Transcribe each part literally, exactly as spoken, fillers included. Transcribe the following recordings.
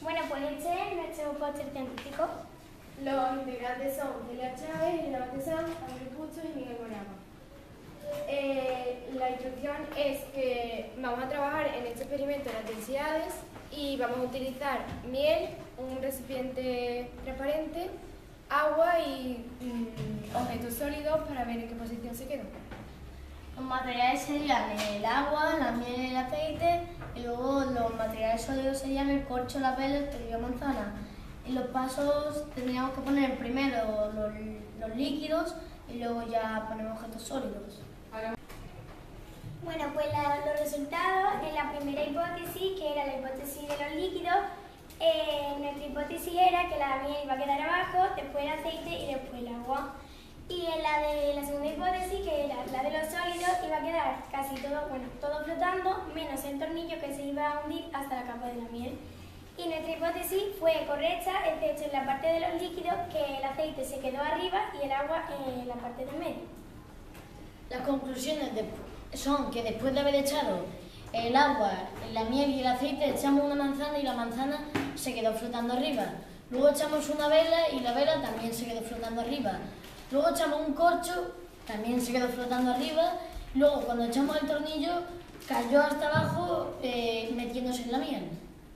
Bueno, pues este es nuestro póster científico. Los integrantes son Celia Chávez, Elena Batesán, Andrés Pucho y Miguel Morama. Eh, la instrucción es que vamos a trabajar en este experimento de las densidades y vamos a utilizar miel, un recipiente transparente, agua y mm, objetos sólidos para ver en qué posición se quedan. Los materiales serían el agua, la miel y el aceite, y luego los materiales sólidos serían el corcho, la vela, el trigo, la manzana. En los pasos tendríamos que poner primero los, los líquidos y luego ya ponemos objetos sólidos. Bueno, pues la, los resultados en la primera hipótesis, que era la hipótesis de los líquidos, eh, nuestra hipótesis era que la miel iba a quedar abajo, después el aceite y después el agua. Y en la de la segunda hipótesis, que era la de los sólidos, iba a quedar casi todo, bueno, todo flotando, menos el tornillo que se iba a hundir hasta la capa de la miel. Y nuestra hipótesis fue correcta, excepto en la parte de los líquidos, que el aceite se quedó arriba y el agua en la parte del medio. Las conclusiones de, son que después de haber echado el agua, la miel y el aceite, echamos una manzana y la manzana se quedó flotando arriba. Luego echamos una vela y la vela también se quedó flotando arriba. Luego echamos un corcho, también se quedó flotando arriba. Luego, cuando echamos el tornillo, cayó hasta abajo eh, metiéndose en la miel.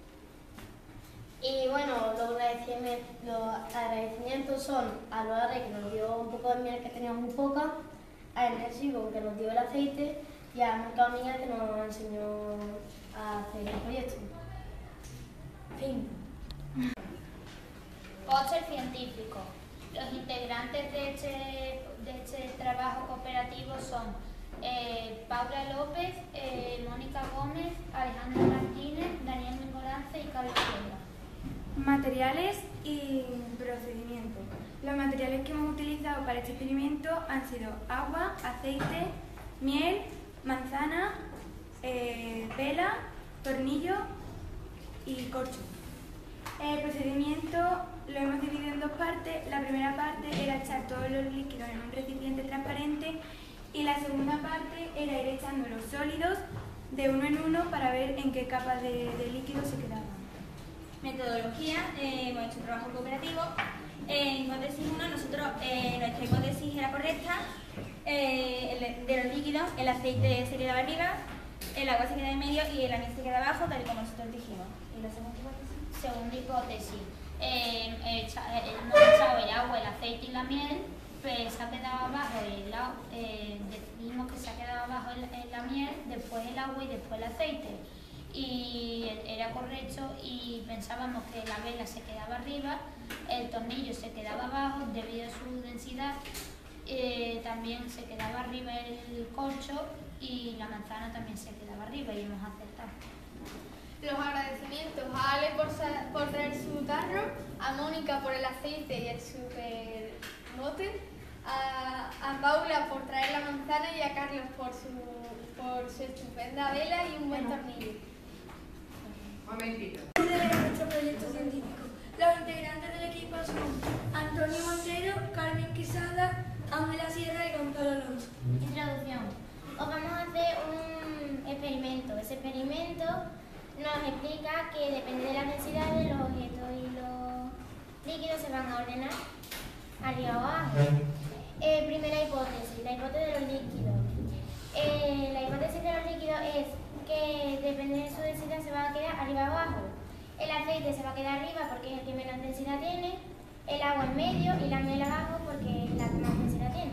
Y bueno, los agradecimientos, los agradecimientos son a Loare, que nos dio un poco de miel que teníamos muy poca, a Enresivo, que nos dio el aceite, y a Mercado Miguel, que nos enseñó a hacer el proyecto. Fin. Póster científico. Los integrantes de este, de este trabajo cooperativo son eh, Paula López, eh, Mónica Gómez, Alejandra Martínez, Daniel Mengoranza y Carlos Sierra. Materiales y procedimientos. Los materiales que hemos utilizado para este experimento han sido agua, aceite, miel, manzana, eh, vela, tornillo y corcho. El procedimiento lo hemos dividido en dos partes. La primera parte era echar todos los líquidos en un recipiente transparente y la segunda parte era ir echando los sólidos de uno en uno para ver en qué capa de, de líquido se quedaban. Metodología, eh, hemos hecho un trabajo cooperativo. En hipótesis uno, nosotros, eh, nuestra hipótesis era correcta. Eh, el, de los líquidos, el aceite se quedaba arriba, el agua se quedaba en medio y la miel se quedaba abajo, tal y como nosotros dijimos. ¿Y la segunda hipótesis? Segunda hipótesis, eh, echa, eh, hemos echado el agua, el aceite y la miel, pues se ha quedado abajo, el, eh, decidimos que se ha quedado abajo el, el, la miel, después el agua y después el aceite. Y era correcto y pensábamos que la vela se quedaba arriba, el tornillo se quedaba abajo debido a su densidad, eh, también se quedaba arriba el corcho y la manzana también se quedaba arriba y hemos acertado. Los agradecimientos a Ale por, por traer su tarro, a Mónica por el aceite y el super bote, a, a Paula por traer la manzana y a Carlos por su, por su estupenda vela y un buen tornillo. Momentito. De nuestro proyecto científico. Los integrantes del equipo son Antonio Montero, Carmen Quesada, Ángela Sierra y Gonzalo Alonso. Introducción. Os vamos a hacer un experimento. Ese experimento nos explica que depende de la densidad de los objetos y los líquidos se van a ordenar arriba o abajo. Eh, primera hipótesis, la hipótesis de los líquidos. Eh, la hipótesis de los líquidos es que depende de su densidad se va a quedar arriba o abajo. El aceite se va a quedar arriba porque es el que menos densidad tiene, el agua en medio y la miel abajo porque es la que más densidad tiene.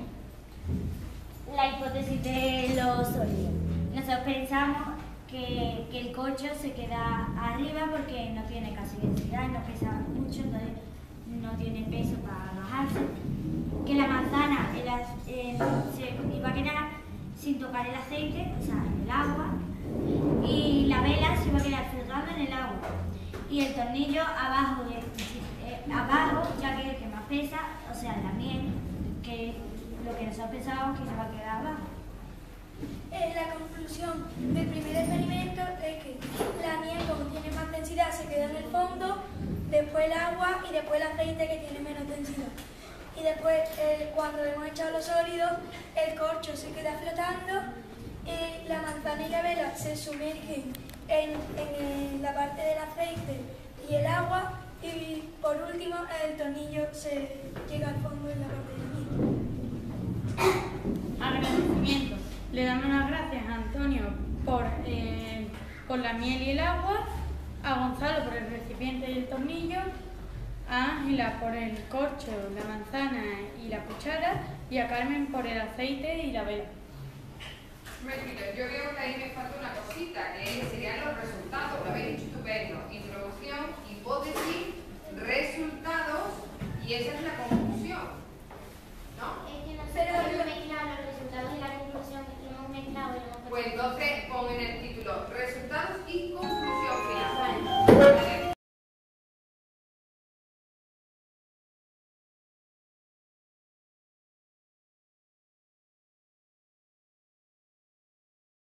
La hipótesis de los sólidos. Nosotros pensamos que, que el corcho se queda arriba porque no tiene casi densidad, no pesa mucho, entonces no tiene peso para bajarse. Que la manzana el, eh, se iba a quedar sin tocar el aceite, o sea, en el agua, y la vela se iba a quedar flotando en el agua. Y el tornillo abajo, de, eh, abajo ya que es el que más pesa, o sea, la miel, que lo que nosotros pensábamos que se va a quedar abajo. Eh, la conclusión del primer experimento es que la miel, como tiene más densidad, se queda en el fondo, después el agua y después el aceite, que tiene menos densidad. Y después, eh, cuando hemos echado los sólidos, el corcho se queda flotando, y la manzana y la vela se sumergen en, en la parte del aceite y el agua. Y por último, el tornillo se llega al fondo en la parte de miel. Agradecimiento. Le damos las gracias a Antonio por, eh, por la miel y el agua, a Gonzalo por el recipiente y el tornillo, a Ángela por el corcho, la manzana y la cuchara, y a Carmen por el aceite y la vela. Mentira, yo veo que ahí me falta una cosita, que serían los resultados. Lo habéis dicho estupendo. Introducción, hipótesis, resultados, y esa es la conclusión.